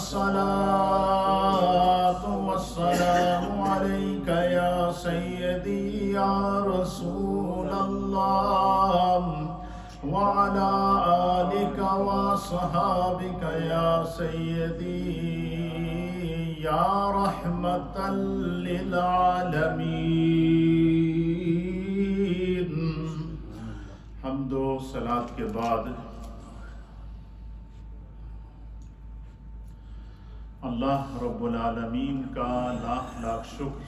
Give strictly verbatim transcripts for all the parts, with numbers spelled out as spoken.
الصلاة والسلام عليك يا سيدي يا رسول الله وعلى آلك وصحابك يا سيدي يا رحمة للعالمين. حمد و صلاة کے بعد اللہ رب العالمین کا لاکھ لاکھ شکر،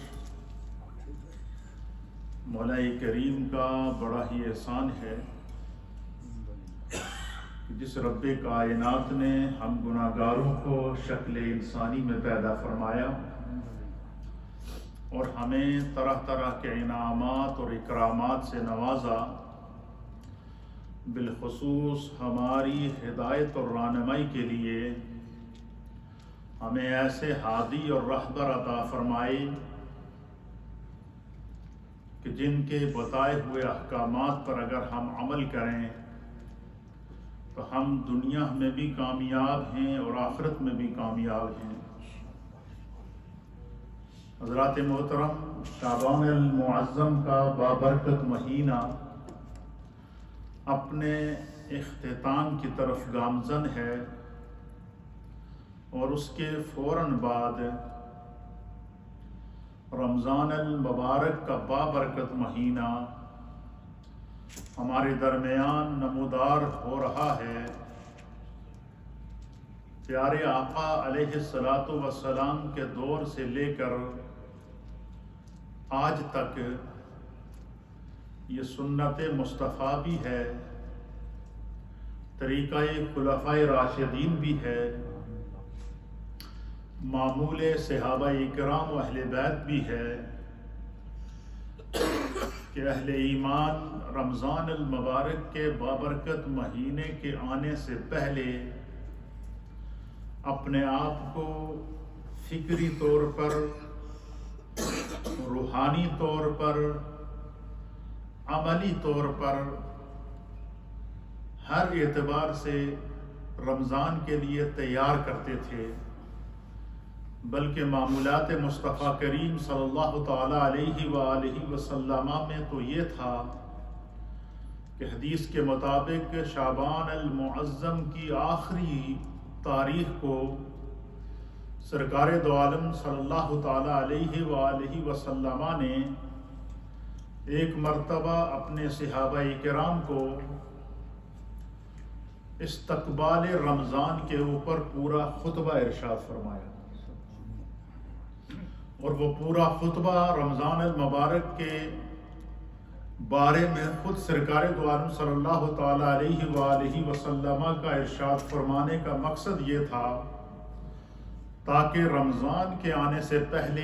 مولا کریم کا بڑا ہی احسان ہے جس رب کائنات نے ہم گناہگاروں کو شکل انسانی میں پیدا فرمایا اور ہمیں طرح طرح کے انعامات اور اکرامات سے نوازا، بالخصوص ہماری ہدایت اور رہنمائی کے لیے ہمیں ایسے ہادی اور رہبر عطا فرمائے کہ جن کے بتائے ہوئے احکامات پر اگر ہم عمل کریں تو ہم دنیا میں بھی کامیاب ہیں اور آخرت میں بھی کامیاب ہیں. حضرات محترم، شعبان المعظم کا بابرکت مہینہ اپنے اختتام کی طرف گامزن ہے اور اس کے فوراً بعد رمضان المبارک کا بابرکت مہینہ ہمارے درمیان نمودار ہو رہا ہے. پیارے آقا علیہ الصلاۃ والسلام کے دور سے لے کر آج تک یہ سنت مصطفیٰ بھی ہے، طریقہ خلفاء راشدین بھی ہے، معمول صحابہ اکرام و اہل بیت بھی ہے کہ اہل ایمان رمضان المبارک کے بابرکت مہینے کے آنے سے پہلے اپنے آپ کو فکری طور پر، روحانی طور پر، عملی طور پر ہر اعتبار سے رمضان کے لیے تیار کرتے تھے، بلکہ معمولات مصطفیٰ کریم صلی اللہ تعالی علیہ وآلہ وسلم میں تو یہ تھا کہ حدیث کے مطابق شعبان المعظم کی آخری تاریخ کو سرکار دو عالم صلی اللہ تعالی علیہ وآلہ وسلم نے ایک مرتبہ اپنے صحابہ کرام کو استقبال رمضان کے اوپر پورا خطبہ ارشاد فرمایا، اور وہ پورا خطبہ رمضان المبارک کے بارے میں خود سرکار دو عالم صلی اللہ تعالی علیہ وآلہ وسلم کا ارشاد فرمانے کا مقصد یہ تھا تاکہ رمضان کے آنے سے پہلے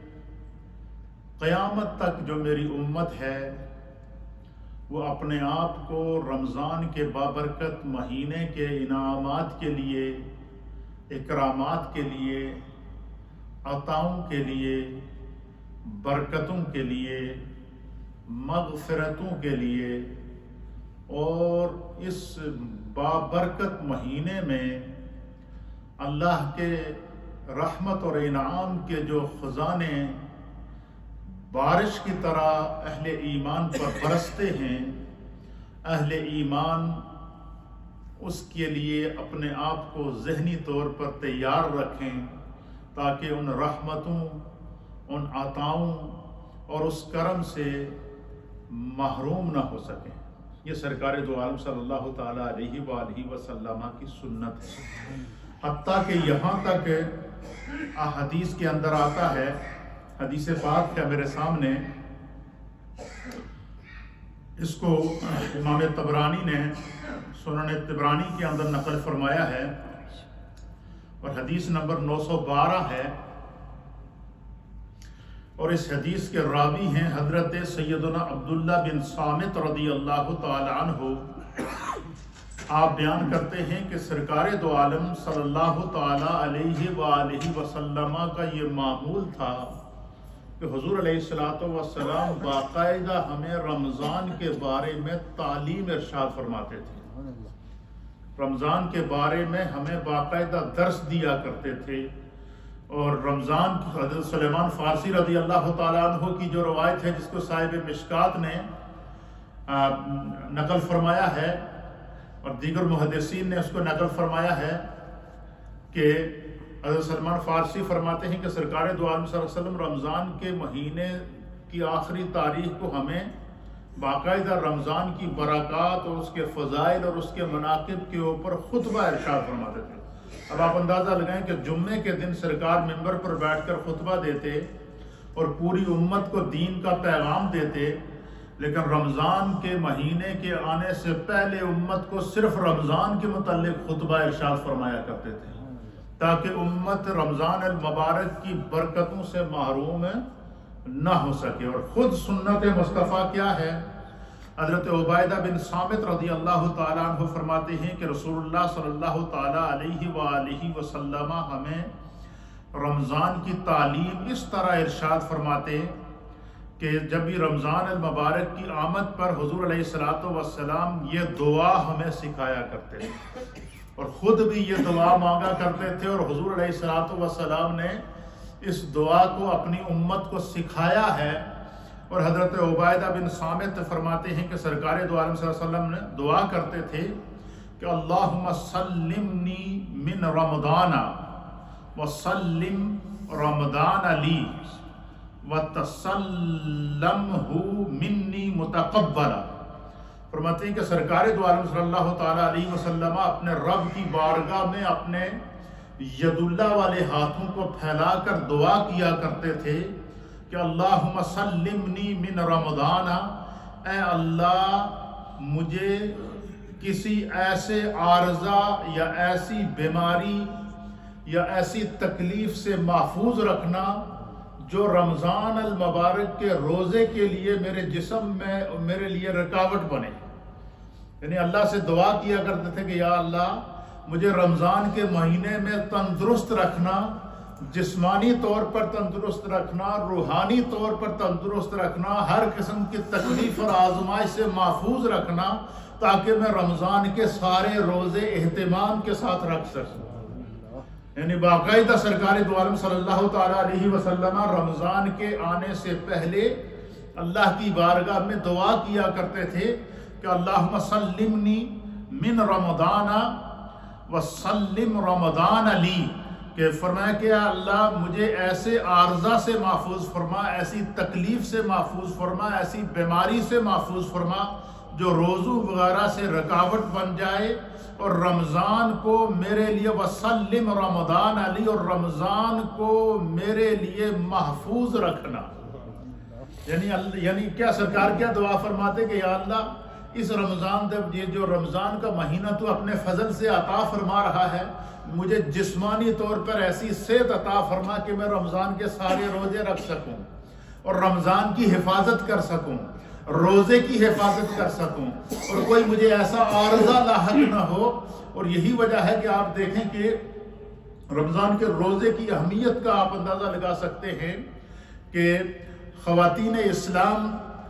قیامت تک جو میری امت ہے وہ اپنے آپ کو رمضان کے بابرکت مہینے کے انعامات کے لیے، اکرامات کے لیے، عطاؤں کے لیے، برکتوں کے لیے، مغفرتوں کے لیے اور اس بابرکت مہینے میں اللہ کے رحمت اور انعام کے جو خزانے بارش کی طرح اہل ایمان پر برستے ہیں، اہل ایمان اس کے لیے اپنے آپ کو ذہنی طور پر تیار رکھیں تاکہ ان رحمتوں، ان عطاؤں اور اس کرم سے محروم نہ ہو سکیں. یہ سرکار دو عالم صلی اللہ تعالی علیہ وآلہ وسلم کی سنت ہے. حتیٰ کہ یہاں تک احادیث کے اندر آتا ہے، حدیث پاک ہے میرے سامنے، اس کو امام طبرانی نے سنن طبرانی کے اندر نقل فرمایا ہے اور حدیث نمبر نو سو بارہ ہے، اور اس حدیث کے راوی ہیں حضرت سیدنا عبداللہ بن صامت رضی اللہ تعالی عنہ. آپ بیان کرتے ہیں کہ سرکار دو عالم صلی اللہ تعالی علیہ وآلہ وسلم کا یہ معمول تھا کہ حضور علیہ الصلوۃ والسلام باقاعدہ ہمیں رمضان کے بارے میں تعلیم ارشاد فرماتے تھے رمضان کے بارے میں ہمیں باقاعدہ درس دیا کرتے تھے، اور رمضان کی حضرت سلیمان فارسی رضی اللہ تعالیٰ عنہ کی جو روایت ہے جس کو صاحب مشکات نے نقل فرمایا ہے اور دیگر محدثین نے اس کو نقل فرمایا ہے کہ حضرت سلمان فارسی فرماتے ہیں کہ سرکار دو عالم صلی اللہ علیہ وسلم رمضان کے مہینے کی آخری تاریخ کو ہمیں باقاعدہ رمضان کی برکات اور اس کے فضائل اور اس کے مناقب کے اوپر خطبہ ارشاد فرماتے تھے۔ اب آپ اندازہ لگائیں کہ جمعے کے دن سرکار منبر پر بیٹھ کر خطبہ دیتے اور پوری امت کو دین کا پیغام دیتے، لیکن رمضان کے مہینے کے آنے سے پہلے امت کو صرف رمضان کے متعلق خطبہ ارشاد فرمایا کرتے تھے تاکہ امت رمضان المبارک کی برکتوں سے محروم نہ ہو سکے۔ اور خود سنت مصطفیٰ کیا ہے؟ حضرت عبیدہ بن صامت رضی اللہ تعالیٰ عنہ فرماتے ہیں کہ رسول اللہ صلی اللہ تعالیٰ علیہ وآلہ وسلم ہمیں رمضان کی تعلیم اس طرح ارشاد فرماتے کہ جب بھی رمضان المبارک کی آمد پر حضور علیہ الصلوۃ والسلام یہ دعا ہمیں سکھایا کرتے تھے اور خود بھی یہ دعا مانگا کرتے تھے، اور حضور علیہ الصلوۃ والسلام نے اس دعا کو اپنی امت کو سکھایا ہے۔ اور حضرت عبیدہ بن صامت فرماتے ہیں کہ سرکار دو عالم صلی اللہ علیہ وسلم نے دعا کرتے تھے کہ اللہم سلمنی من رمضان وسلم رمضان لی وتسلمہ منی متقبلا۔ فرماتے ہیں کہ سرکار دو عالم صلی اللہ تعالیٰ علیہ وسلم اپنے رب کی بارگاہ میں اپنے ید اللہ والے ہاتھوں کو پھیلا کر دعا کیا کرتے تھے کہ اللہم سلمنی من رمضان، اے اللہ مجھے کسی ایسے عارضہ یا ایسی بیماری یا ایسی تکلیف سے محفوظ رکھنا جو رمضان المبارک کے روزے کے لیے میرے جسم میں میرے لیے رکاوٹ بنے۔ یعنی اللہ سے دعا کیا کرتے تھے کہ یا اللہ مجھے رمضان کے مہینے میں تندرست رکھنا، جسمانی طور پر تندرست رکھنا، روحانی طور پر تندرست رکھنا، ہر قسم کی تکلیف اور آزمائش سے محفوظ رکھنا تاکہ میں رمضان کے سارے روزے اہتمام کے ساتھ رکھ سکوں۔ یعنی باقاعدہ سرکار دو عالم صلی اللہ تعالیٰ علیہ وسلم رمضان کے آنے سے پہلے اللہ کی بارگاہ میں دعا کیا کرتے تھے کہ اللہم سلمنی من رمضان وسلم رمضان لی، کہ فرمایا کہ اللہ مجھے ایسے عارضہ سے محفوظ فرما، ایسی تکلیف سے محفوظ فرما، ایسی بیماری سے محفوظ فرما جو روزوں وغیرہ سے رکاوٹ بن جائے، اور رمضان کو میرے لیے وسلم رمضان علی، اور رمضان کو میرے لیے محفوظ رکھنا۔ یعنی یعنی کیا سرکار کیا دعا فرماتے کہ یا اللہ اس رمضان یہ جو رمضان کا مہینہ تو اپنے فضل سے عطا فرما رہا ہے، مجھے جسمانی طور پر ایسی صحت عطا فرما کہ میں رمضان کے سارے روزے رکھ سکوں اور رمضان کی حفاظت کر سکوں، روزے کی حفاظت کر سکوں، اور کوئی مجھے ایسا عارضہ لاحق نہ ہو۔ اور یہی وجہ ہے کہ آپ دیکھیں کہ رمضان کے روزے کی اہمیت کا آپ اندازہ لگا سکتے ہیں کہ خواتین اسلام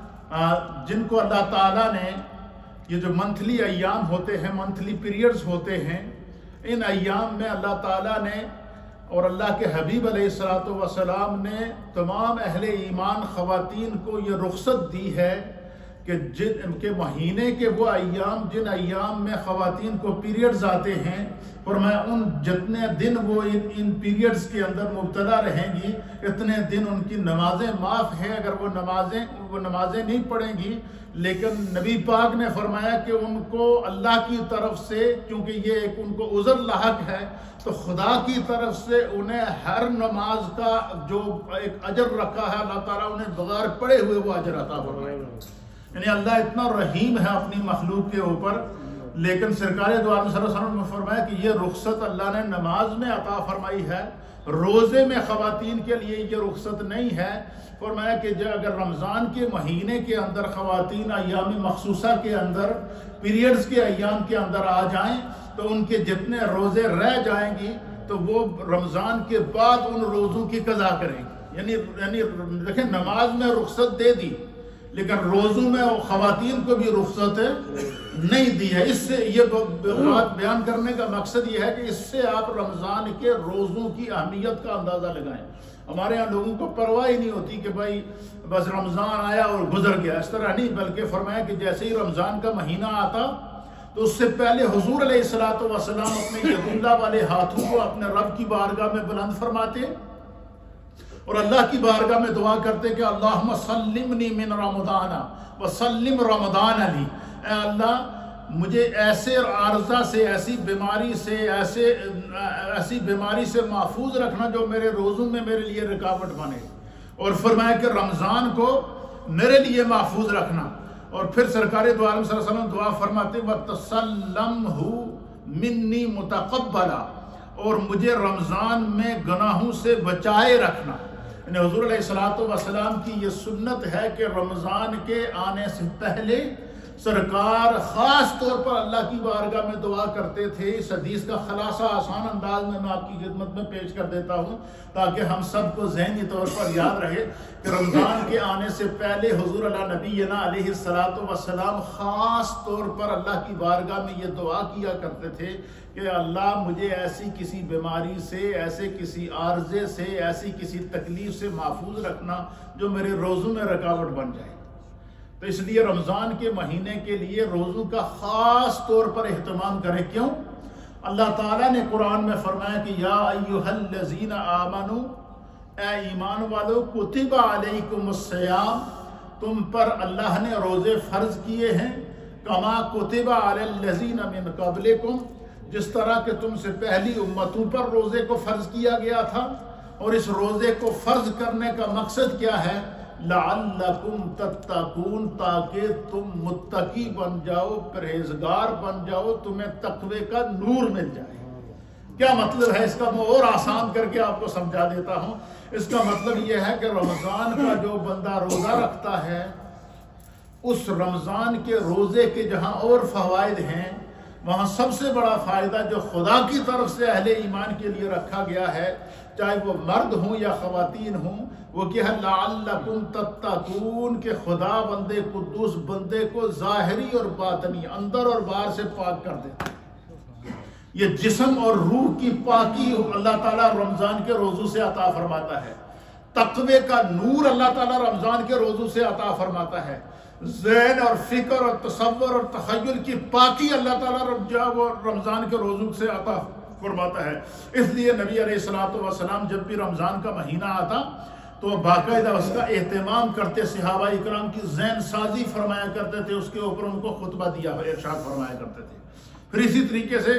جن کو اللہ تعالیٰ نے یہ جو منتھلی ایام ہوتے ہیں، منتھلی پیریڈز ہوتے ہیں، ان ایام میں اللہ تعالیٰ نے اور اللہ کے حبیب علیہ الصلوۃ والسلام نے تمام اہل ایمان خواتین کو یہ رخصت دی ہے کہ جن کے مہینے کے وہ ایام جن ایام میں خواتین کو پیریڈز آتے ہیں، فرمایا ان جتنے دن وہ ان ان پیریڈز کے اندر مبتلا رہیں گی اتنے دن ان کی نمازیں معاف ہیں اگر وہ نمازیں وہ نمازیں نہیں پڑھیں گی۔ لیکن نبی پاک نے فرمایا کہ ان کو اللہ کی طرف سے، کیونکہ یہ ایک ان کو عذر لاحق ہے، تو خدا کی طرف سے انہیں ہر نماز کا جو ایک اجر رکھا ہے اللہ تعالیٰ انہیں بغیر پڑھے ہوئے وہ اجر عطا فرمائے گا۔ یعنی اللہ اتنا رحیم ہے اپنی مخلوق کے اوپر۔ لیکن سرکار دو عالم صلی اللہ علیہ وسلم نے فرمایا کہ یہ رخصت اللہ نے نماز میں عطا فرمائی ہے، روزے میں خواتین کے لیے یہ رخصت نہیں ہے۔ فرمایا کہ جو اگر رمضان کے مہینے کے اندر خواتین ایام مخصوصہ کے اندر پیریڈز کے ایام کے اندر آ جائیں تو ان کے جتنے روزے رہ جائیں گی تو وہ رمضان کے بعد ان روزوں کی قضا کریں گی۔ یعنی یعنی دیکھیں نماز میں رخصت دے دی، لیکن روزوں میں خواتین کو بھی رخصت نہیں دی ہے۔ اس سے یہ بات بیان کرنے کا مقصد یہ ہے کہ اس سے آپ رمضان کے روزوں کی اہمیت کا اندازہ لگائیں۔ ہمارے یہاں لوگوں کو پرواہ ہی نہیں ہوتی کہ بھائی بس رمضان آیا اور گزر گیا، اس طرح نہیں، بلکہ فرمایا کہ جیسے ہی رمضان کا مہینہ آتا تو اس سے پہلے حضور علیہ الصلوۃ والسلام اپنے ید اللہ والے ہاتھوں کو اپنے رب کی بارگاہ میں بلند فرماتے اور اللہ کی بارگاہ میں دعا کرتے کہ اللہم سلمنی من رمضان وسلم رمضان علی، اے اللہ مجھے ایسے عارضہ سے، ایسی بیماری سے، ایسے ایسی بیماری سے محفوظ رکھنا جو میرے روزوں میں میرے لیے رکاوٹ بنے، اور فرمایا کہ رمضان کو میرے لیے محفوظ رکھنا۔ اور پھر سرکار دو عالم صلی اللہ علیہ وسلم دعا فرماتے وَتَسَلَّمْهُ مِنِّي مُتَقَبَّلًا، اور مجھے رمضان میں گناہوں سے بچائے رکھنا۔ یعنی حضور علیہ الصلوۃ والسلام کی یہ سنت ہے کہ رمضان کے آنے سے پہلے سرکار خاص طور پر اللہ کی بارگاہ میں دعا کرتے تھے۔ اس حدیث کا خلاصہ آسان انداز میں میں آپ کی خدمت میں پیش کر دیتا ہوں تاکہ ہم سب کو ذہنی طور پر یاد رہے کہ رمضان کے آنے سے پہلے حضور اللہ نبینا علیہ الصلوۃ والسلام خاص طور پر اللہ کی بارگاہ میں یہ دعا کیا کرتے تھے کہ اللہ مجھے ایسی کسی بیماری سے، ایسے کسی عارضے سے، ایسی کسی تکلیف سے محفوظ رکھنا جو میرے روزوں میں رکاوٹ بن جائے۔ تو اس لیے رمضان کے مہینے کے لیے روزوں کا خاص طور پر اہتمام کریں۔ کیوں؟ اللہ تعالیٰ نے قرآن میں فرمایا کہ یا ایھا الذین آمنوا، اے ایمان والو، کتب علیکم الصیام، تم پر اللہ نے روزے فرض کیے ہیں، کما کتب علی الذین من قبلکم، جس طرح کہ تم سے پہلی امتوں پر روزے کو فرض کیا گیا تھا۔ اور اس روزے کو فرض کرنے کا مقصد کیا ہے؟ لعلکم تتقون، تاکہ تم متقی بن جاؤ، پرہیزگار بن جاؤ، تمہیں تقوی کا نور مل جائے۔ کیا مطلب ہے اس کا؟ میں اور آسان کر کے آپ کو سمجھا دیتا ہوں۔ اس کا مطلب یہ ہے کہ رمضان کا جو بندہ روزہ رکھتا ہے، اس رمضان کے روزے کے جہاں اور فوائد ہیں، وہاں سب سے بڑا فائدہ جو خدا کی طرف سے اہل ایمان کے لیے رکھا گیا ہے، چاہے وہ مرد ہوں یا خواتین ہوں، وہ کیا ہے؟ لعلکم تتقون، کہ خدا بندے قدوس بندے کو ظاہری اور باطنی، اندر اور باہر سے پاک کر دیتا ہے۔ یہ جسم اور روح کی پاکی اللہ تعالیٰ رمضان کے روزوں سے عطا فرماتا ہے۔ تقوی کا نور اللہ تعالیٰ رمضان کے روزوں سے عطا فرماتا ہے۔ ذہن اور فکر اور تصور اور تخیل کی پاکی اللہ تعالیٰ رمضان کے روزوں سے عطا فرماتا ہے۔ اس لیے نبی علیہ الصلوۃ والسلام جب بھی رمضان کا مہینہ آتا تو باقاعدہ اس کا اہتمام کرتے، صحابہ اکرام کی ذہن سازی فرمایا کرتے تھے، اس کے اوپر ان کو خطبہ دیا ارشاد فرمایا کرتے تھے۔ پھر اسی طریقے سے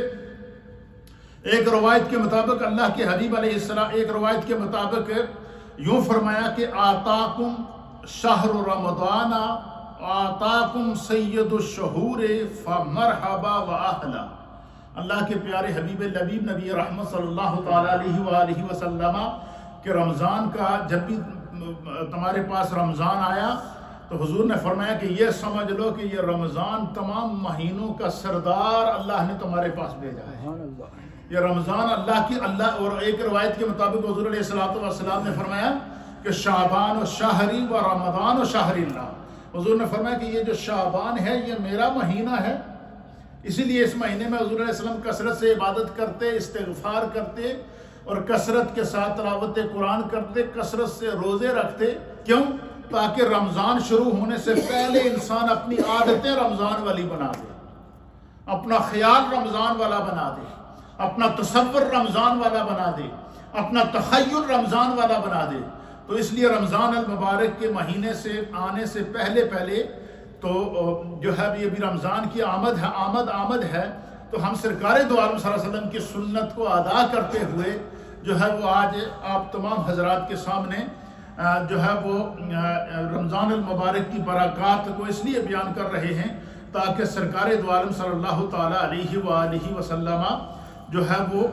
ایک روایت کے مطابق اللہ کے حبیب علیہ السلام ایک روایت کے مطابق یوں فرمایا کہ آتاکم شہر رمضان آتاکم سید الشہور فمرحبا واہلا۔ اللہ کے پیارے حبیب لبیب نبی رحمت صلی اللہ تعالی علیہ وآلہ وسلم کہ رمضان کا جب بھی تمہارے پاس رمضان آیا تو حضور نے فرمایا کہ یہ سمجھ لو کہ یہ رمضان تمام مہینوں کا سردار اللہ نے تمہارے پاس بھیجا ہے۔ یہ رمضان اللہ کی اللہ اور ایک روایت کے مطابق حضور علیہ الصلوۃ والسلام نے فرمایا کہ شعبان و شہری و رمضان و شہر اللہ۔ حضور نے فرمایا کہ یہ جو شعبان ہے یہ میرا مہینہ ہے، اسی لیے اس مہینے میں حضور علیہ السلام کثرت سے عبادت کرتے، استغفار کرتے اور کثرت کے ساتھ تلاوت قرآن کرتے، کثرت سے روزے رکھتے۔ کیوں؟ تاکہ رمضان شروع ہونے سے پہلے انسان اپنی عادتیں رمضان والی بنا دے، اپنا خیال رمضان والا بنا دے، اپنا تصور رمضان والا بنا دے، اپنا تخیل رمضان والا بنا دے۔ تو اس لیے رمضان المبارک کے مہینے سے آنے سے پہلے پہلے تو جو ہے یہ بھی رمضان کی آمد ہے آمد آمد ہے تو ہم سرکار دو عالم صلی اللہ علیہ وسلم کی سنت کو ادا کرتے ہوئے جو ہے وہ آج آپ تمام حضرات کے سامنے جو ہے وہ رمضان المبارک کی برکات کو اس لیے بیان کر رہے ہیں تاکہ سرکار دو عالم صلی اللہ تعالی علیہ وآلہ وسلم جو ہے وہ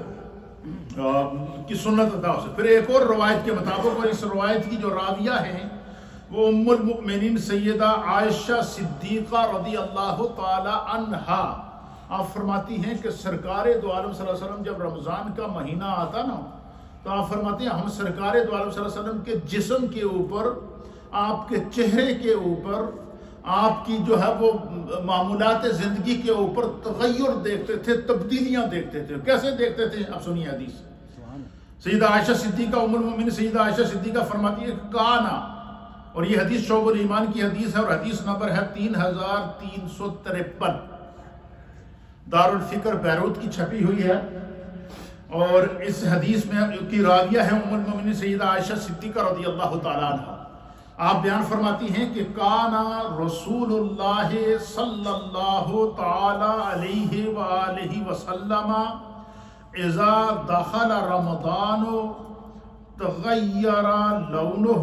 کی سنت ادا ہو سکے۔ پھر ایک اور روایت کے مطابق، اور اس روایت کی جو راویہ ہیں وہ ام المؤمنین سیدہ عائشہ صدیقہ رضی اللہ تعالی عنہا، آپ فرماتی ہیں کہ سرکار دو عالم صلی اللہ علیہ وسلم جب رمضان کا مہینہ آتا نا تو آپ فرماتی ہیں ہم سرکار دو عالم صلی اللہ علیہ وسلم کے جسم کے اوپر آپ کے چہرے کے اوپر، آپ کی جو ہے وہ معمولات زندگی کے اوپر تغیر دیکھتے تھے، تبدیلیاں دیکھتے تھے۔ کیسے دیکھتے تھے؟ اب سنیے حدیث۔ سیدہ عائشہ صدیقہ ام المومنین سیدہ عائشہ صدیقہ فرماتی ہے کانا، اور یہ حدیث شعب الایمان کی حدیث ہے اور حدیث نمبر ہے تین ہزار تین سو ترپن، دار الفکر بیروت کی چھپی ہوئی ہے، اور اس حدیث میں کی راویہ ہے ام المومنین سیدہ عائشہ صدیقہ رضی اللہ تعالیٰ عنہ۔ آپ بیان فرماتی ہیں کہ کانا رسول اللہ صلی اللہ تعالی علیہ وآلہ وسلم اذا دخل رمضان تغیر لونہ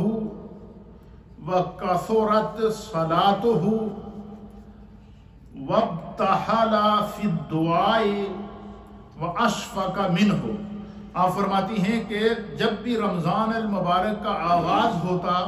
وکثرت صلاته وابتحل فی الدعاء واشفق منہ۔ آپ فرماتی ہیں کہ جب بھی رمضان المبارک کا آغاز ہوتا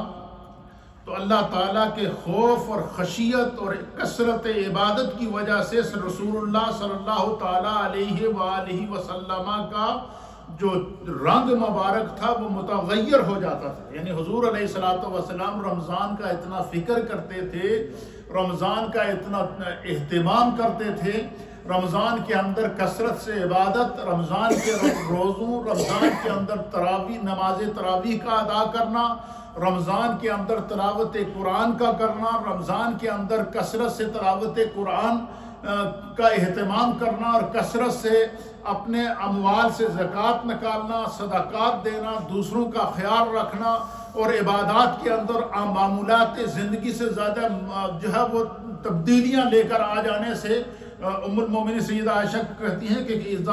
تو اللہ تعالیٰ کے خوف اور خشیت اور کثرت عبادت کی وجہ سے رسول اللہ صلی اللہ تعالیٰ علیہ وآلہ وسلم کا جو رنگ مبارک تھا وہ متغیر ہو جاتا تھا۔ یعنی حضور علیہ الصلوۃ والسلام رمضان کا اتنا فکر کرتے تھے، رمضان کا اتنا اہتمام کرتے تھے، رمضان کے اندر کثرت سے عبادت، رمضان کے روزوں، رمضان کے اندر تراویح، نماز تراویح کا ادا کرنا، رمضان کے اندر تلاوت قرآن کا کرنا، رمضان کے اندر کثرت سے تلاوت قرآن کا اہتمام کرنا، اور کثرت سے اپنے اموال سے زکوٰۃ نکالنا، صدقات دینا، دوسروں کا خیال رکھنا، اور عبادات کے اندر معمولات زندگی سے زیادہ جو ہے وہ تبدیلیاں لے کر آ جانے سے ام المومنین سیدہ عائشہ کہتی ہیں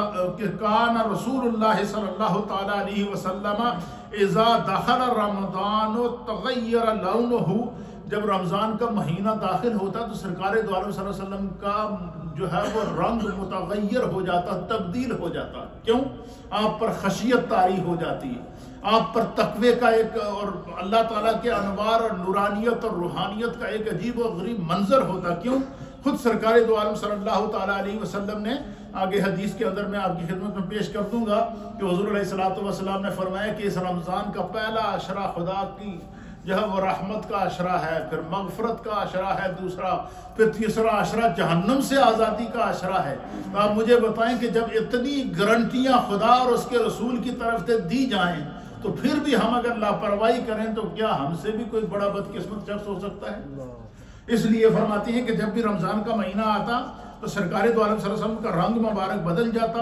کہ کان رسول اللہ صلی اللہ تعالیٰ علیہ وسلم اذا دخل رمضان تغیر لونہ، جب رمضان کا مہینہ داخل ہوتا تو سرکار دو عالم صلی اللہ علیہ وسلم کا جو ہے وہ رنگ متغیر ہو جاتا، تبدیل ہو جاتا۔ کیوں؟ آپ پر خشیت طاری ہو جاتی ہے، آپ پر تقوی کا ایک اور اللہ تعالیٰ کے انوار اور نورانیت اور روحانیت کا ایک عجیب و غریب منظر ہوتا۔ کیوں؟ خود سرکار دو عالم صلی اللہ تعالیٰ علیہ وسلم نے آگے حدیث کے اندر میں آپ کی خدمت میں پیش کر دوں گا کہ حضور علیہ الصلوۃ والسلام نے فرمایا کہ اس رمضان کا پہلا عشرہ خدا کی جو ہے وہ رحمت کا عشرہ ہے، پھر مغفرت کا عشرہ ہے دوسرا، پھر تیسرا عشرہ جہنم سے آزادی کا عشرہ ہے۔ تو آپ مجھے بتائیں کہ جب اتنی گارنٹیاں خدا اور اس کے رسول کی طرف سے دی جائیں تو پھر بھی ہم اگر لاپرواہی کریں تو کیا ہم سے بھی کوئی بڑا بدقسمت شخص ہو سکتا ہے؟ اس لیے فرماتی ہیں کہ جب بھی رمضان کا مہینہ آتا تو سرکار دو عالم صلی اللہ علیہ وسلم کا رنگ مبارک بدل جاتا،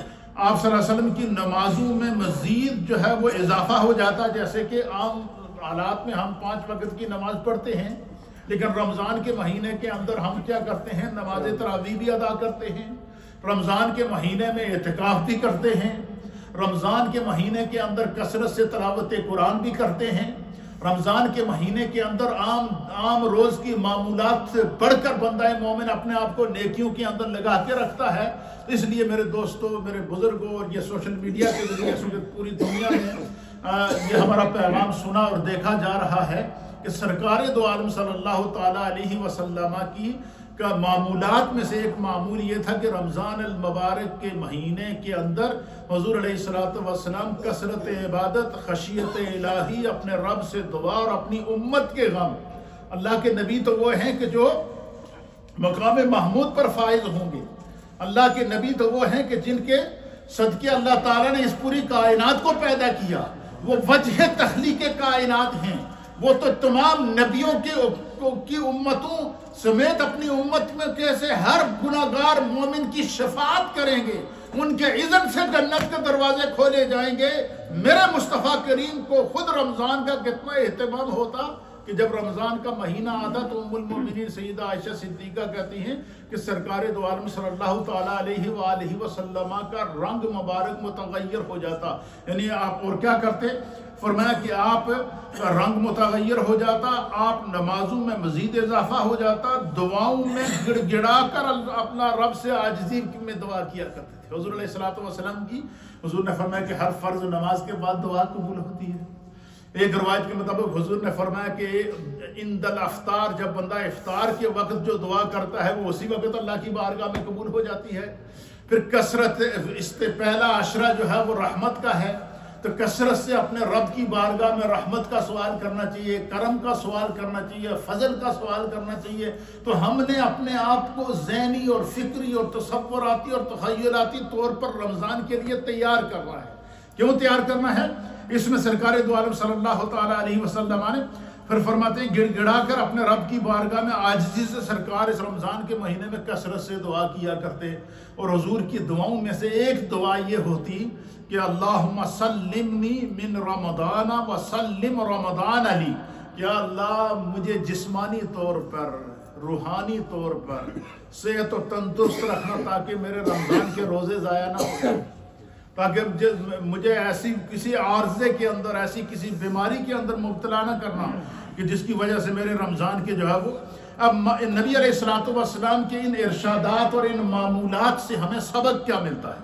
آپ صلی اللہ علیہ وسلم کی نمازوں میں مزید جو ہے وہ اضافہ ہو جاتا۔ جیسے کہ عام حالات میں ہم پانچ وقت کی نماز پڑھتے ہیں، لیکن رمضان کے مہینے کے اندر ہم کیا کرتے ہیں؟ نماز تراویح بھی ادا کرتے ہیں، رمضان کے مہینے میں اعتکاف بھی کرتے ہیں، رمضان کے مہینے کے اندر کثرت سے تلاوت قرآن بھی کرتے ہیں، رمضان کے مہینے کے اندر عام عام روز کی معمولات سے بڑھ کر بندہ مومن اپنے آپ کو نیکیوں کے اندر لگا کے رکھتا ہے۔ اس لیے میرے دوستوں، میرے بزرگوں، اور یہ سوشل میڈیا کے ذریعے سے پوری دنیا میں یہ ہمارا پیغام سنا اور دیکھا جا رہا ہے کہ سرکار دو عالم صلی اللہ تعالیٰ علیہ وسلم کی کا معمولات میں سے ایک معمول یہ تھا کہ رمضان المبارک کے مہینے کے اندر حضور علیہ الصلوۃ والسلام کثرت عبادت، خشیت الہی، اپنے رب سے دعا اور اپنی امت کے غم۔ اللہ کے نبی تو وہ ہیں کہ جو مقام محمود پر فائز ہوں گے، اللہ کے نبی تو وہ ہیں کہ جن کے صدقے اللہ تعالیٰ نے اس پوری کائنات کو پیدا کیا، وہ وجہ تخلیق کائنات ہیں، وہ تو تمام نبیوں کی امتوں سمیت اپنی امت میں کیسے ہر گناہگار مومن کی شفاعت کریں گے، ان کے عزت سے جنت کے دروازے کھولے جائیں گے۔ میرے مصطفیٰ کریم کو خود رمضان کا کتنا اہتمام ہوتا کہ جب رمضان کا مہینہ آتا تو ام المومنین سیدہ عائشہ صدیقہ کہتی ہیں کہ سرکار دو عالم صلی اللہ تعالیٰ علیہ وآلہ وسلم کا رنگ مبارک متغیر ہو جاتا۔ یعنی آپ اور کیا کرتے؟ فرمایا کہ آپ کا رنگ متغیر ہو جاتا، آپ نمازوں میں مزید اضافہ ہو جاتا، دعاؤں میں گڑ گڑا کر اپنا رب سے عاجزی میں دعا کیا کرتے تھے۔ حضور علیہ الصلوۃ والسلام کی حضور نے فرمایا کہ ہر فرض نماز کے بعد دعا قبول ہوتی ہے۔ ایک روایت کے مطابق حضور نے فرمایا کہ عند الافطار، جب بندہ افطار کے وقت جو دعا کرتا ہے وہ اسی وقت اللہ کی بارگاہ میں قبول ہو جاتی ہے۔ پھر کثرت، اس سے پہلا عشرہ جو ہے وہ رحمت کا ہے، تو کثرت سے اپنے رب کی بارگاہ میں رحمت کا سوال کرنا چاہیے، کرم کا سوال کرنا چاہیے، فضل کا سوال کرنا چاہیے۔ تو ہم نے اپنے آپ کو ذہنی اور فکری اور تصوراتی اور تخیلاتی طور پر رمضان کے لیے تیار کرنا ہے۔ کیوں تیار کرنا ہے؟ اس میں سرکار دو عالم صلی اللہ تعالیٰ علیہ وسلم نے پھر فرماتے ہیں گڑ گڑا کر اپنے رب کی بارگاہ میں عاجزی سے سرکار اس رمضان کے مہینے میں کثرت سے دعا کیا کرتے، اور حضور کی دعاؤں میں سے ایک دعا یہ ہوتی کہ اللہم سلمنی من رمضان و سلم رمضان علی، کہ اللہ مجھے جسمانی طور پر، روحانی طور پر صحت و تندرست رکھنا تاکہ میرے رمضان کے روزے ضائع نہ ہو جائیں، تاکہ مجھے ایسی کسی عارضے کے اندر، ایسی کسی بیماری کے اندر مبتلا نہ کرنا کہ جس کی وجہ سے میرے رمضان کے جو ہے وہ۔ اب نبی علیہ الصلوۃ والسلام کے ان ارشادات اور ان معمولات سے ہمیں سبق کیا ملتا ہے؟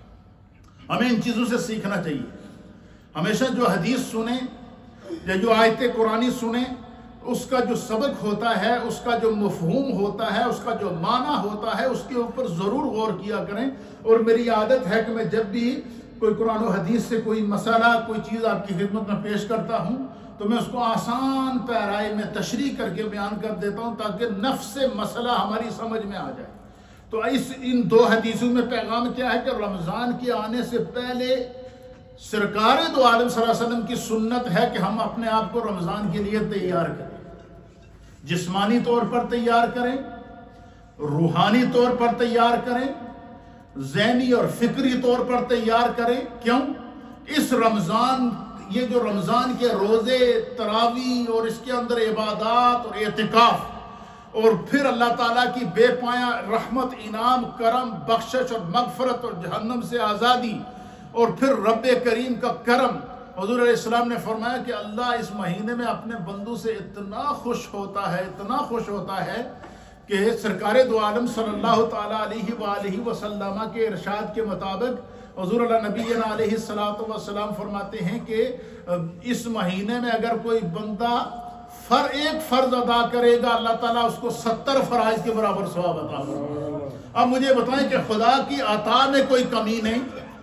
ہمیں ان چیزوں سے سیکھنا چاہیے۔ ہمیشہ جو حدیث سنیں یا جو آیت قرآنی سنیں، اس کا جو سبق ہوتا ہے، اس کا جو مفہوم ہوتا ہے، اس کا جو معنی ہوتا ہے، اس کے اوپر ضرور غور کیا کریں۔ اور میری عادت ہے کہ میں جب بھی کوئی قرآن و حدیث سے کوئی مسئلہ، کوئی چیز آپ کی خدمت میں پیش کرتا ہوں تو میں اس کو آسان پیرائی میں تشریح کر کے بیان کر دیتا ہوں تاکہ نفس مسئلہ ہماری سمجھ میں آ جائے۔ تو اس ان دو حدیثوں میں پیغام کیا ہے کہ رمضان کے آنے سے پہلے سرکار دو عالم صلی اللہ علیہ وسلم کی سنت ہے کہ ہم اپنے آپ کو رمضان کے لیے تیار کریں، جسمانی طور پر تیار کریں، روحانی طور پر تیار کریں، ذہنی اور فکری طور پر تیار کریں۔ کیوں؟ اس رمضان، یہ جو رمضان کے روزے، تراویح اور اس کے اندر عبادات اور اعتکاف، اور پھر اللہ تعالیٰ کی بے پایا رحمت، انعام، کرم، بخشش اور مغفرت اور جہنم سے آزادی، اور پھر رب کریم کا کرم۔ حضور علیہ السلام نے فرمایا کہ اللہ اس مہینے میں اپنے بندوں سے اتنا خوش ہوتا ہے، اتنا خوش ہوتا ہے کہ سرکار دو عالم صلی اللہ تعالیٰ علیہ وآلہ وسلم کے ارشاد کے مطابق حضور اللہ نبی علیہ الصلوۃ والسلام فرماتے ہیں کہ اس مہینے میں اگر کوئی بندہ فر ایک فرض ادا کرے گا، اللہ تعالیٰ اس کو ستر فرائض کے برابر ثواب عطا کرے۔ اب مجھے بتائیں کہ خدا کی عطا میں کوئی کمی نہیں،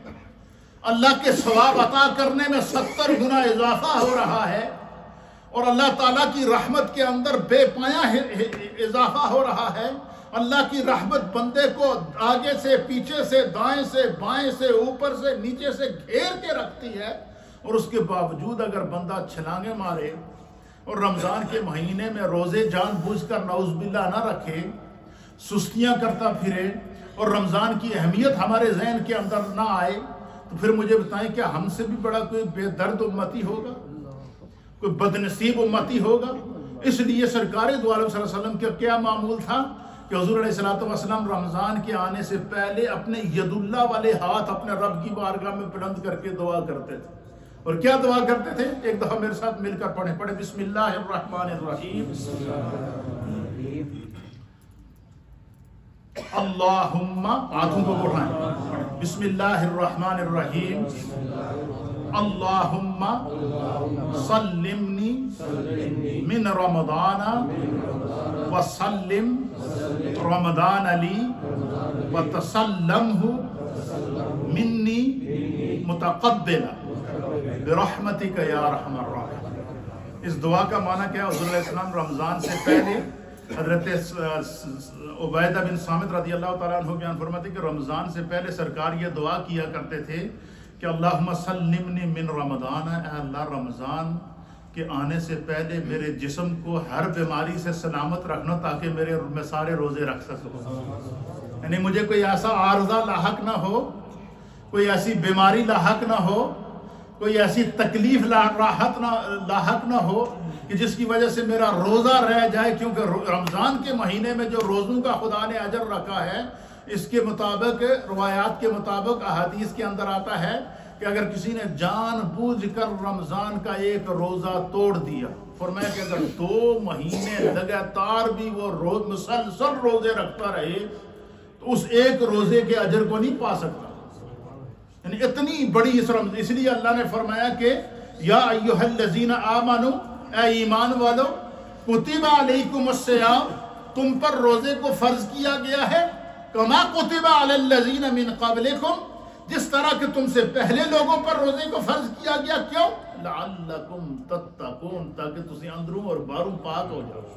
اللہ کے ثواب عطا کرنے میں ستر گنا اضافہ ہو رہا ہے، اور اللہ تعالیٰ کی رحمت کے اندر بے پایا اضافہ ہو رہا ہے۔ اللہ کی رحمت بندے کو آگے سے، پیچھے سے، دائیں سے، بائیں سے، اوپر سے، نیچے سے گھیر کے رکھتی ہے، اور اس کے باوجود اگر بندہ چھلانگے مارے اور رمضان کے مہینے میں روزے جان بوجھ کر نعوذ باللہ نہ رکھے، سستیاں کرتا پھرے، اور رمضان کی اہمیت ہمارے ذہن کے اندر نہ آئے، تو پھر مجھے بتائیں کیا ہم سے بھی بڑا کوئی بے درد امتی ہوگا، کوئی بدنصیب امتی ہوگا؟ اس لیے سرکار دو عالم صلی اللہ علیہ وسلم کا کیا معمول تھا کہ حضور علیہ الصلوۃ والسلام رمضان کے آنے سے پہلے اپنے ید اللہ والے ہاتھ اپنے رب کی بارگاہ میں بلند کر کے دعا کرتے تھے۔ اور کیا دعا کرتے تھے؟ ایک دفعہ میرے ساتھ مل کر پڑھیں پڑھیں بسم اللہ الرحمن الرحیم، اللہم، ہاتھوں کو اٹھائیں، بسم اللہ الرحمن الرحیم، اللہم سلمنی من رمضان وسلم رمضان علی وتسلمہ منی متقبلا برحمتک یا ارحم الراحمین۔ اس دعا کا معنی کیا ہے؟ حضور علیہ السلام رمضان سے پہلے حضرت عبیدہ بن صامت رضی اللہ تعالیٰ عنہ بیان فرماتے کہ رمضان سے پہلے سرکار یہ دعا کیا کرتے تھے کہ اللہم سلمنی من رمضان، اے اللہ رمضان کے آنے سے پہلے میرے جسم کو ہر بیماری سے سلامت رکھنا تاکہ میرے میں سارے روزے رکھ سکوں، یعنی مجھے کوئی ایسا عارضہ لاحق نہ ہو، کوئی ایسی بیماری لاحق نہ ہو، کوئی ایسی تکلیف راحت نہ لاحق نہ ہو کہ جس کی وجہ سے میرا روزہ رہ جائے، کیونکہ رمضان کے مہینے میں جو روزوں کا خدا نے اجر رکھا ہے، اس کے مطابق، روایات کے مطابق، احادیث کے اندر آتا ہے کہ اگر کسی نے جان بوجھ کر رمضان کا ایک روزہ توڑ دیا، فرمایا کہ اگر دو مہینے لگاتار بھی وہ روز مسلسل روزے رکھتا رہے تو اس ایک روزے کے اجر کو نہیں پا سکتا، یعنی اتنی بڑی اس رمضان۔ اس لیے اللہ نے فرمایا کہ یا ایھا الذین آمنوا، اے ایمان والو، کتب علیکم الصیام، تم پر روزے کو فرض کیا گیا ہے، کما کتب علی الذین من قبلکم، جس طرح کہ کہ تم سے پہلے لوگوں پر روزے کو فرض کیا گیا. کیوں؟ لعلکم تتقون، تاکہ تسی اندروں اور باہروں پاک ہو جاؤ.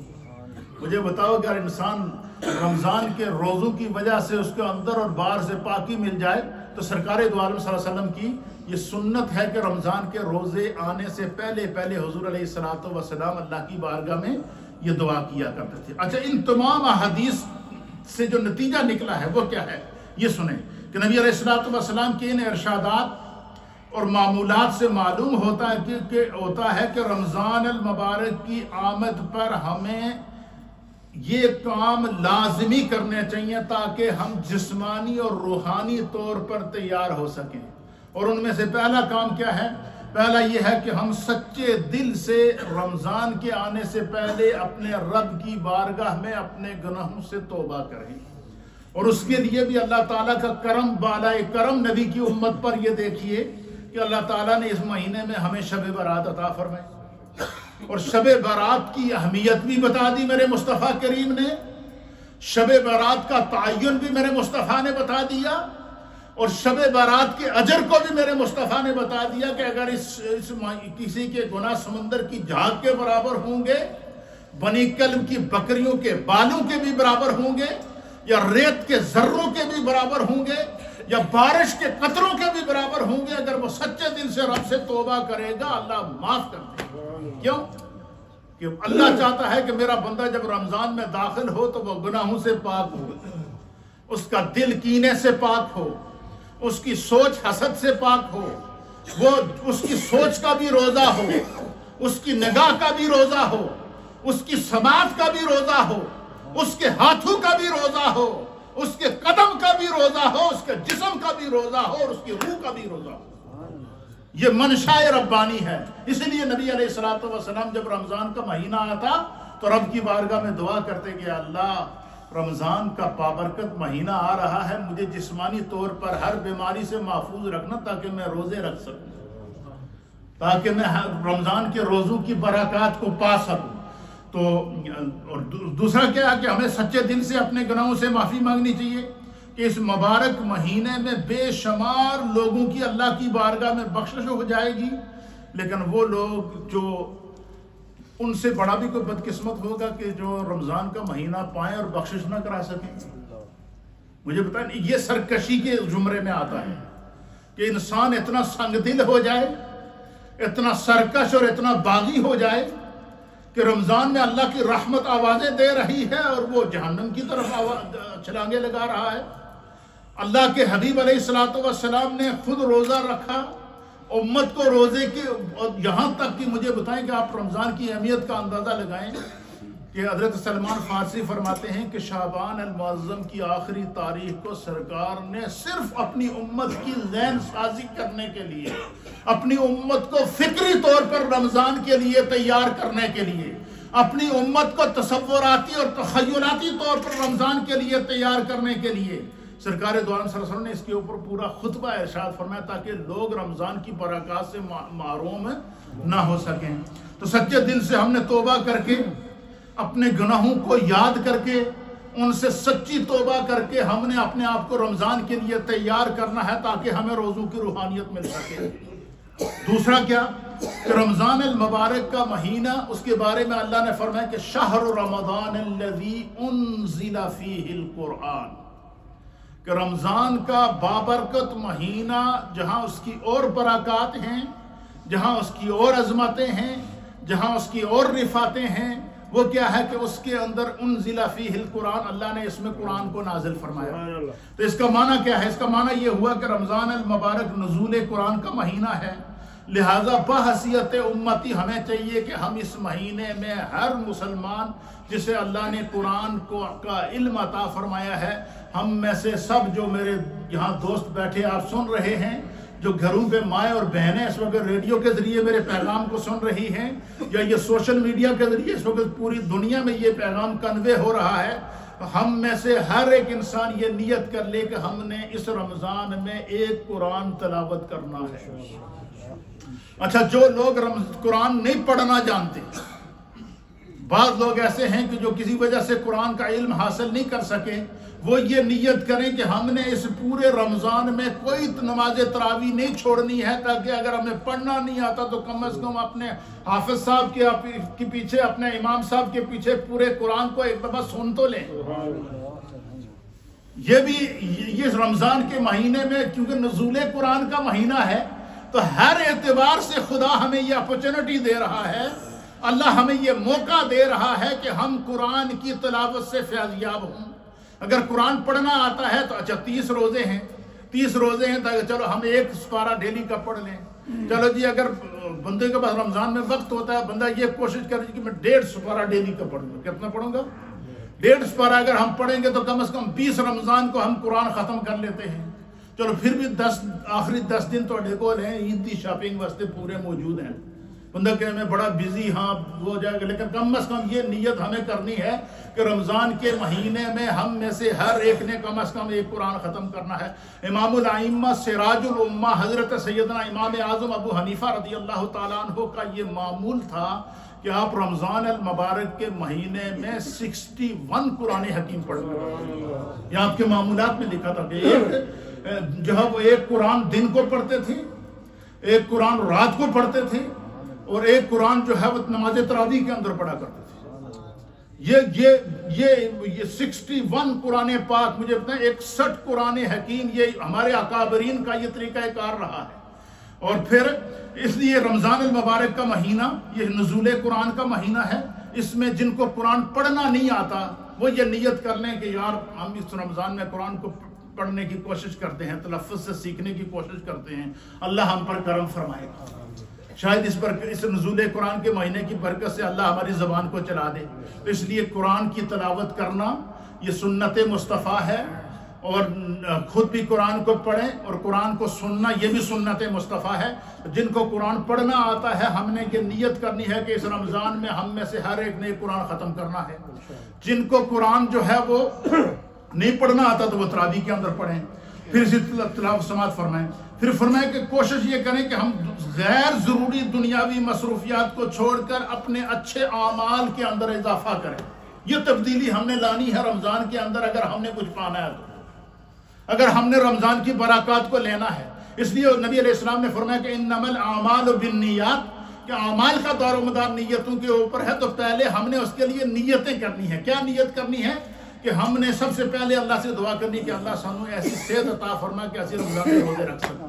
مجھے بتاؤ کہ اگر انسان رمضان کے روزوں کی وجہ سے اس کے اندر اور باہر سے پاکی مل جائے تو سرکار دو عالم صلی اللہ علیہ وسلم کی یہ سنت ہے کہ رمضان کے روزے آنے سے پہلے پہلے حضور علیہ الصلوۃ والسلام اللہ کی بارگاہ میں یہ دعا کیا کرتے تھے. اچھا، ان تمام احادیث سے جو نتیجہ نکلا ہے وہ کیا ہے یہ سنیں کہ نبی علیہ الصلوۃ والسلام کے ان ارشادات اور معمولات سے معلوم ہوتا ہے کہ, کہ ہوتا ہے کہ رمضان المبارک کی آمد پر ہمیں یہ کام لازمی کرنے چاہیے تاکہ ہم جسمانی اور روحانی طور پر تیار ہو سکیں. اور ان میں سے پہلا کام کیا ہے؟ پہلا یہ ہے کہ ہم سچے دل سے رمضان کے آنے سے پہلے اپنے رب کی بارگاہ میں اپنے گناہوں سے توبہ کریں. اور اس کے لیے بھی اللہ تعالیٰ کا کرم، بالائے کرم نبی کی امت پر یہ دیکھیے کہ اللہ تعالیٰ نے اس مہینے میں ہمیں شب برات عطا فرمائی. اور شب برات کی اہمیت بھی بتا دی میرے مصطفیٰ کریم نے، شب برات کا تعین بھی میرے مصطفیٰ نے بتا دیا، اور شب برات کے اجر کو بھی میرے مصطفیٰ نے بتا دیا کہ اگر اس, اس کسی کے گناہ سمندر کی جھاگ کے برابر ہوں گے، بنی کلب کی بکریوں کے بالوں کے بھی برابر ہوں گے، یا ریت کے ذروں کے بھی برابر ہوں گے، یا بارش کے قطروں کے بھی برابر ہوں گے، اگر وہ سچے دل سے رب سے توبہ کرے گا اللہ معاف کر دے گا. کیوں؟ کہ اللہ چاہتا ہے کہ میرا بندہ جب رمضان میں داخل ہو تو وہ گناہوں سے پاک ہو، اس کا دل کینے سے پاک ہو، اس کی سوچ حسد سے پاک ہو، وہ اس کی سوچ کا بھی روزہ ہو، اس کی نگاہ کا بھی روزہ ہو، اس کی سماعت کا بھی روزہ ہو، اس کے ہاتھوں کا بھی روزہ ہو، اس کے قدم کا بھی روزہ ہو، اس کے جسم کا بھی روزہ ہو، اور اس کی روح کا بھی روزہ ہو. یہ منشاء ربانی ہے. اس لیے نبی علیہ الصلوۃ والسلام جب رمضان کا مہینہ آتا تو رب کی بارگاہ میں دعا کرتے کہ اللہ رمضان کا بابرکت مہینہ آ رہا ہے، مجھے جسمانی طور پر ہر بیماری سے محفوظ رکھنا تاکہ میں روزے رکھ سکوں، تاکہ میں رمضان کے روزوں کی برکات کو پا سکوں. تو اور دوسرا کیا ہے کہ ہمیں سچے دل سے اپنے گناہوں سے معافی مانگنی چاہیے کہ اس مبارک مہینے میں بے شمار لوگوں کی اللہ کی بارگاہ میں بخشش ہو جائے گی، لیکن وہ لوگ جو ان سے بڑا بھی کوئی بدقسمت ہوگا کہ جو رمضان کا مہینہ پائیں اور بخشش نہ کرا سکیں. مجھے بتائیں یہ سرکشی کے زمرے میں آتا ہے کہ انسان اتنا سنگ دل ہو جائے، اتنا سرکش اور اتنا باغی ہو جائے کہ رمضان میں اللہ کی رحمت آوازیں دے رہی ہے اور وہ جہنم کی طرف چھلانگے لگا رہا ہے. اللہ کے حبیب علیہ الصلوۃ والسلام نے خود روزہ رکھا، امت کو روزے کے، یہاں تک کہ مجھے بتائیں کہ آپ رمضان کی اہمیت کا اندازہ لگائیں کہ حضرت سلمان فارسی فرماتے ہیں کہ شعبان المعظم کی آخری تاریخ کو سرکار نے صرف اپنی امت کی ذہن سازی کرنے کے لیے، اپنی امت کو فکری طور پر رمضان کے لیے تیار کرنے کے لیے، اپنی امت کو تصوراتی اور تخیلاتی طور پر رمضان کے لیے تیار کرنے کے لیے سرکار دو عالم صلی اللہ علیہ وسلم نے اس کے اوپر پورا خطبہ ارشاد فرمایا تاکہ لوگ رمضان کی برکات سے محروم نہ ہو سکیں. تو سچے دل سے ہم نے توبہ کر کے، اپنے گناہوں کو یاد کر کے، ان سے سچی توبہ کر کے ہم نے اپنے آپ کو رمضان کے لیے تیار کرنا ہے تاکہ ہمیں روزوں کی روحانیت مل سکے. دوسرا کیا کہ رمضان المبارک کا مہینہ، اس کے بارے میں اللہ نے فرمایا کہ شہر رمضان الذی انزل فیہ القرآن، کہ رمضان کا بابرکت مہینہ جہاں اس کی اور برکات ہیں، جہاں اس کی اور عظمتیں ہیں، جہاں اس کی اور رفاتیں ہیں، وہ کیا ہے کہ اس کے اندر انزل فیہ القرآن، اللہ نے اس میں قرآن کو نازل فرمایا. تو اس کا معنی کیا ہے؟ اس کا معنی یہ ہوا کہ رمضان المبارک نزول قرآن کا مہینہ ہے، لہذا بحیثیت امتی ہمیں چاہیے کہ ہم اس مہینے میں ہر مسلمان جسے اللہ نے قرآن کو کا علم عطا فرمایا ہے، ہم میں سے سب جو میرے یہاں دوست بیٹھے آپ سن رہے ہیں، جو گھروں پہ مائیں اور بہنیں اس وقت ریڈیو کے ذریعے میرے پیغام کو سن رہی ہیں، یا یہ سوشل میڈیا کے ذریعے اس وقت پوری دنیا میں یہ پیغام کنوے ہو رہا ہے، ہم میں سے ہر ایک انسان یہ نیت کر لے کہ ہم نے اس رمضان میں ایک قرآن تلاوت کرنا ہے. اچھا، جو لوگ قرآن نہیں پڑھنا جانتے، بعض لوگ ایسے ہیں کہ جو کسی وجہ سے قرآن کا علم حاصل نہیں کر سکے، وہ یہ نیت کریں کہ ہم نے اس پورے رمضان میں کوئی نماز تراویح نہیں چھوڑنی ہے، تاکہ اگر ہمیں پڑھنا نہیں آتا تو کم از کم اپنے حافظ صاحب کے پیچھے، اپنے امام صاحب کے پیچھے پورے قرآن کو ایک دفعہ سن تو لیں۔ یہ بھی یہ رمضان کے مہینے میں کیونکہ نزول قرآن کا مہینہ ہے، تو ہر اعتبار سے خدا ہمیں یہ اپرچونٹی دے رہا ہے، اللہ ہمیں یہ موقع دے رہا ہے کہ ہم قرآن کی تلاوت سے فیض یاب ہوں۔ اگر قرآن پڑھنا آتا ہے تو اچھا تیس روزے ہیں تیس روزے ہیں تو چلو ہم ایک سپارہ ڈیلی کا پڑھ لیں۔ چلو جی اگر بندے کے پاس رمضان میں وقت ہوتا ہے، بندہ یہ کوشش کرے کہ میں ڈیڑھ سپارہ ڈیلی کا پڑھوں گا۔ کتنا پڑھوں گا؟ ڈیڑھ سپارہ اگر ہم پڑھیں گے تو کم از کم بیس رمضان کو ہم قرآن ختم کر لیتے ہیں۔ چلو پھر بھی دس آخری دس دن تو ڈھکول ہیں، عید کی شاپنگ واسطے پورے موجود ہیں۔ بندہ کہ میں بڑا بزی ہاں ہو جائے گا، لیکن کم از کم یہ نیت ہمیں کرنی ہے کہ رمضان کے مہینے میں ہم میں سے ہر ایک نے کم از کم ایک قرآن ختم کرنا ہے۔ امام الائمہ سراج الامہ حضرت سیدنا امام اعظم ابو حنیفہ رضی اللہ تعالیٰ عنہ کا یہ معمول تھا کہ آپ رمضان المبارک کے مہینے میں سکسٹی ون قرآن حکیم پڑھتے ہیں۔ یہ آپ کے معمولات میں لکھا تھا کہ ایک جو ہے وہ ایک قرآن دن کو پڑھتے تھے، ایک قرآن رات کو پڑھتے تھے، اور ایک قرآن جو ہے وہ نماز تراویح کے اندر پڑھا کرتے تھے۔ یہ یہ یہ یہ سکسٹی ون قرآن پاک، مجھے بتائیں اکسٹھ قرآن حکیم، یہ ہمارے اکابرین کا یہ طریقہ کار رہا ہے۔ اور پھر اس لیے رمضان المبارک کا مہینہ یہ نزول قرآن کا مہینہ ہے، اس میں جن کو قرآن پڑھنا نہیں آتا وہ یہ نیت کر لیں کہ یار ہم اس رمضان میں قرآن کو پڑھنے کی کوشش کرتے ہیں، تلفظ سے سیکھنے کی کوشش کرتے ہیں، اللہ ہم پر کرم فرمائے گا۔ شاید اس پر اس نزول قرآن کے مہینے کی برکت سے اللہ ہماری زبان کو چلا دے۔ تو اس لیے قرآن کی تلاوت کرنا یہ سنت مصطفیٰ ہے، اور خود بھی قرآن کو پڑھیں اور قرآن کو سننا یہ بھی سنت مصطفیٰ ہے۔ جن کو قرآن پڑھنا آتا ہے ہم نے یہ نیت کرنی ہے کہ اس رمضان میں ہم میں سے ہر ایک نے قرآن ختم کرنا ہے۔ جن کو قرآن جو ہے وہ نہیں پڑھنا آتا تو وہ تراویح کے اندر پڑھیں، پھر اسی تلاوت سماعت فرمائیں۔ پھر فرمائیں کہ کوشش یہ کریں کہ ہم غیر ضروری دنیاوی مصروفیات کو چھوڑ کر اپنے اچھے اعمال کے اندر اضافہ کریں۔ یہ تبدیلی ہم نے لانی ہے رمضان کے اندر اگر ہم نے کچھ پانا ہے تو، اگر ہم نے رمضان کی برکات کو لینا ہے۔ اس لیے نبی علیہ السلام نے فرمایا کہ انما الاعمال بالنیات، کہ اعمال کا دار و مدار نیتوں کے اوپر ہے، تو پہلے ہم نے اس کے لیے نیتیں کرنی ہیں۔ کیا نیت کرنی ہے؟ کہ ہم نے سب سے پہلے اللہ سے دعا کرنی کہ اللہ سانو ایسی صحت عطا فرما کہ ایسی رمضان کے روزے رکھ سکیں۔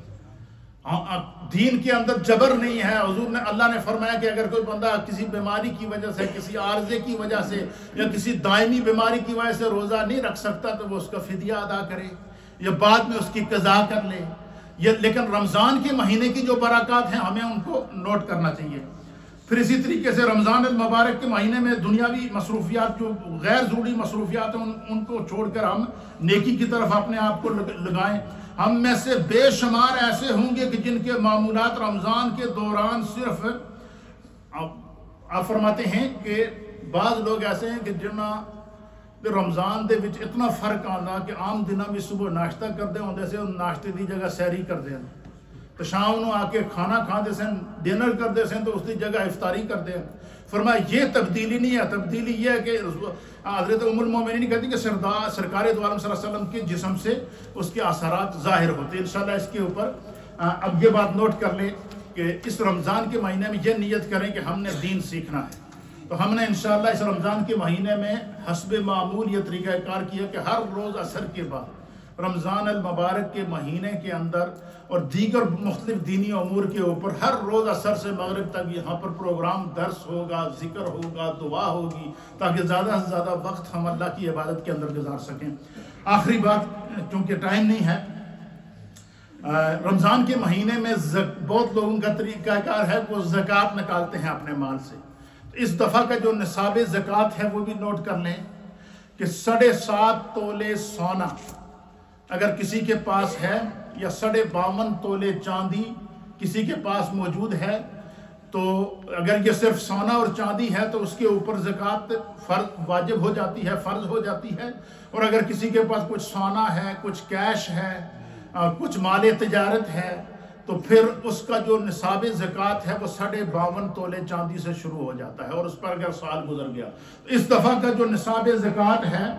دین کے اندر جبر نہیں ہے۔ حضور نے اللہ نے فرمایا کہ اگر کوئی بندہ کسی بیماری کی وجہ سے، کسی عارضے کی وجہ سے یا کسی دائمی بیماری کی وجہ سے روزہ نہیں رکھ سکتا تو وہ اس کا فدیہ ادا کرے یا بعد میں اس کی قضا کر لے۔ یہ لیکن رمضان کے مہینے کی جو برکات ہیں ہمیں ان کو نوٹ کرنا چاہیے۔ پھر اسی طریقے سے رمضان المبارک کے مہینے میں دنیاوی مصروفیات جو غیر ضروری مصروفیات ہیں ان کو چھوڑ کر ہم نیکی کی طرف اپنے آپ کو لگائیں۔ ہم میں سے بے شمار ایسے ہوں گے کہ جن کے معمولات رمضان کے دوران صرف، آپ فرماتے ہیں کہ بعض لوگ ایسے ہیں کہ جنہاں رمضان دے وچ اتنا فرق آنا کہ عام دنوں میں صبح ناشتہ کرتے ہوندے سے ناشتے دی جگہ سحری کرتے ہیں، تو شام نو آ کے کھانا کھاندے سن، ڈنر کرتے سن تو اس کی جگہ افطاری کرتے ہیں۔ فرمایا یہ تبدیلی نہیں ہے، تبدیلی یہ ہے کہ حضرت ام المومنین کہتی کہ سردار سرکار دو عالم صلی اللہ علیہ وسلم کے جسم سے اس کے اثرات ظاہر ہوتے ہیں۔ انشاءاللہ اس کے اوپر اب یہ بات نوٹ کر لیں کہ اس رمضان کے مہینے میں یہ نیت کریں کہ ہم نے دین سیکھنا ہے، تو ہم نے انشاءاللہ اس رمضان کے مہینے میں حسب معمول یہ طریقہ کار کیا کہ ہر روز عصر کے بعد رمضان المبارک کے مہینے کے اندر اور دیگر مختلف دینی امور کے اوپر ہر روز عصر سے مغرب تک یہاں پر پروگرام درس ہوگا، ذکر ہوگا، دعا ہوگی، تاکہ زیادہ سے زیادہ وقت ہم اللہ کی عبادت کے اندر گزار سکیں۔ آخری بات چونکہ ٹائم نہیں ہے، رمضان کے مہینے میں بہت لوگوں کا طریقہ کار ہے وہ زکوٰۃ نکالتے ہیں اپنے مال سے۔ اس دفعہ کا جو نصاب زکوٰۃ ہے وہ بھی نوٹ کر لیں کہ ساڑھے سات تولے سونا اگر کسی کے پاس ہے یا ساڑھے باون تولے چاندی کسی کے پاس موجود ہے، تو اگر یہ صرف سونا اور چاندی ہے تو اس کے اوپر زکوٰۃ فرض واجب ہو جاتی ہے، فرض ہو جاتی ہے۔ اور اگر کسی کے پاس کچھ سونا ہے، کچھ کیش ہے، کچھ مال تجارت ہے، تو پھر اس کا جو نصاب زکوٰۃ ہے وہ ساڑھے باون تولے چاندی سے شروع ہو جاتا ہے، اور اس پر اگر سال گزر گیا۔ اس دفعہ کا جو نصاب زکوٰۃ ہے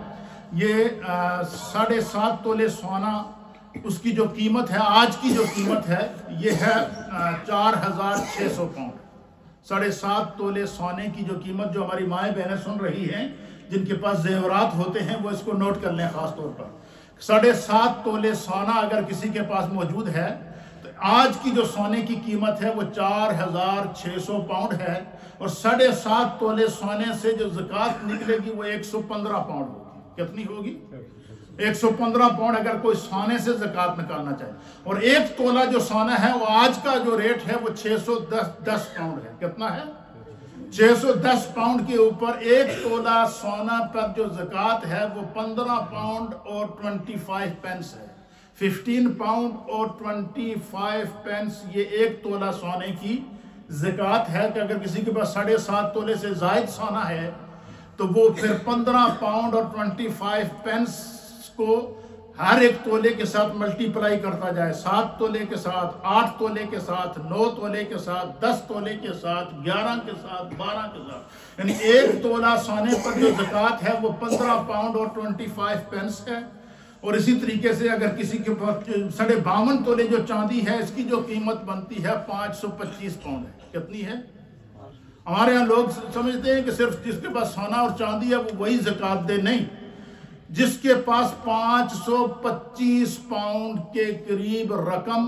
یہ ساڑھے سات تولے سونا اس کی جو قیمت ہے آج کی جو قیمت ہے یہ ہے چار ہزار چھ سو پاؤنڈ. ساڑھے سات تولے سونے کی جو قیمت، جو ہماری مائیں بہنیں سن رہی ہیں جن کے پاس زیورات ہوتے ہیں وہ اس کو نوٹ کر لیں خاص طور پر. ساڑھے سات تولے سونا اگر کسی کے پاس موجود ہے تو آج کی جو سونے کی قیمت ہے وہ چار ہزار چھ سو پاؤنڈ ہے، اور ساڑھے سات تولے سونے سے جو زکوٰۃ نکلے گی وہ ایک سو پندرہ پاؤنڈ ہوگی. کتنی ہوگی؟ ایک سو پندرہ پاؤنڈ اگر کوئی سونے سے زکوٰۃ نکالنا چاہے. اور ایک تولہ جو سونا ہے وہ آج کا جو ریٹ ہے وہ چھ سو دس پاؤنڈ ہے. کتنا ہے؟ چھ سو دس پاؤنڈ کے اوپر ایک تولہ سونا پر جو زکوٰۃ ہے وہ پندرہ پاؤنڈ اور ٹوینٹی فائیو پینس ہے. ففٹین پاؤنڈ اور ٹوینٹی فائیو پینس یہ ایک تولہ سونے کی زکوٰۃ ہے. کہ اگر کسی کے پاس ساڑھے سات تولے سے زائد سونا ہے تو وہ پھر پندرہ پاؤنڈ اور ٹوینٹی فائیو پینس کو ہر ایک تولے کے ساتھ ملٹی پلائی کرتا جائے. سات تولے کے ساتھ، آٹھ تولے کے ساتھ، نو تولے کے ساتھ، دس تولے کے ساتھ، گیارہ کے ساتھ، بارہ کے ساتھ، یعنی ایک تولہ سونے پر جو زکوٰۃ ہے وہ پندرہ پاؤنڈ اور ٹوینٹی فائیو پینس ہے. اور اسی طریقے سے اگر کسی کے پاس ساڑھے باون تولے جو چاندی ہے اس کی جو قیمت بنتی ہے پانچ سو پچیس پاؤنڈ ہے. کتنی ہے؟ ہمارے ہاں لوگ سمجھتے ہیں کہ صرف جس کے پاس سونا اور چاندی ہے وہ وہی زکوٰۃ دے. نہیں، جس کے پاس پانچ سو پچیس پاؤنڈ کے قریب رقم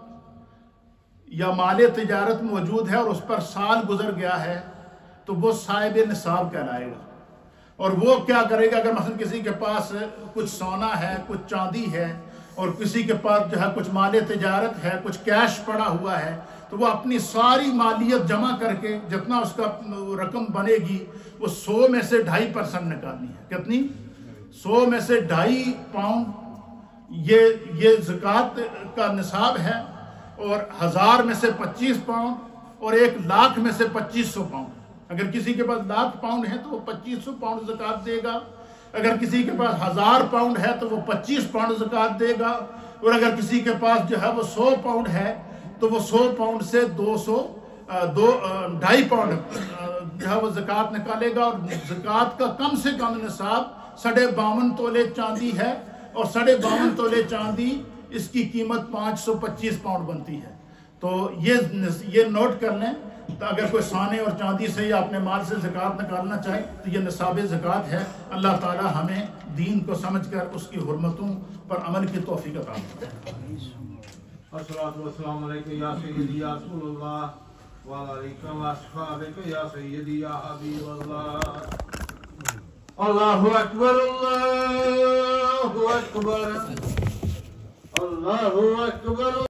یا مال تجارت موجود ہے اور اس پر سال گزر گیا ہے تو وہ صاحب نصاب کہلائے گا. اور وہ کیا کرے گا؟ اگر مثلا کسی کے پاس کچھ سونا ہے، کچھ چاندی ہے، اور کسی کے پاس جو ہے کچھ مال تجارت ہے، کچھ کیش پڑا ہوا ہے، تو وہ اپنی ساری مالیت جمع کر کے جتنا اس کا رقم بنے گی وہ سو میں سے ڈھائی پرسنٹ نکالنی ہے. کتنی؟ سو میں سے ڈھائی پاؤنڈ یہ یہ زکوٰۃ کا نصاب ہے. اور ہزار میں سے پچیس پاؤنڈ اور ایک لاکھ میں سے پچیس سو پاؤنڈ. اگر کسی کے پاس لاکھ پاؤنڈ ہے تو وہ پچیس سو پاؤنڈ زکوٰۃ دے گا. اگر کسی کے پاس ہزار پاؤنڈ ہے تو وہ پچیس پاؤنڈ زکوٰۃ دے گا. اور اگر کسی کے پاس جو ہے وہ سو پاؤنڈ ہے تو وہ سو پاؤنڈ سے دو سو دو ڈھائی پاؤنڈ جو ہے وہ زکوٰۃ نکالے گا. اور زکوٰۃ کا کم سے کم نصاب ساڑھے باون تولے چاندی ہے، اور ساڑھے باون تولے چاندی اس کی قیمت پانچ سو پچیس پاؤنڈ بنتی ہے. تو یہ یہ نوٹ کر لیں. تو اگر کوئی سونے اور چاندی سے یا اپنے مال سے زکوٰۃ نکالنا چاہے تو یہ نصاب زکوٰۃ ہے. اللہ تعالی ہمیں دین کو سمجھ کر اس کی حرمتوں پر عمل کی توفیق عطا فرمائے. الصلاۃ والسلام علیک یا سیدی یا رسول اللہ وعلی آلک و اصحابک یا سیدی یا حبیب اللہ. اللہ اکبر اللہ اکبر اللہ اکبر.